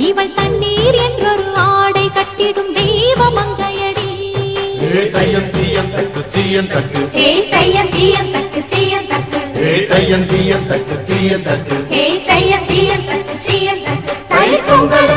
இவள் தண்ணீர் என்றொரு ஆடை கட்டிடும் தெய்வ மங்கையடி. தையம் தீயம் தக்கு தீயம் தக்கு தையம் தீயம் தக்கு தீயம் தக்கு தையம் தீயம் தக்கு தீயம் தக்கு தையம் தீயம் தக்கு தீயம் தக்கு தை பொங்கல்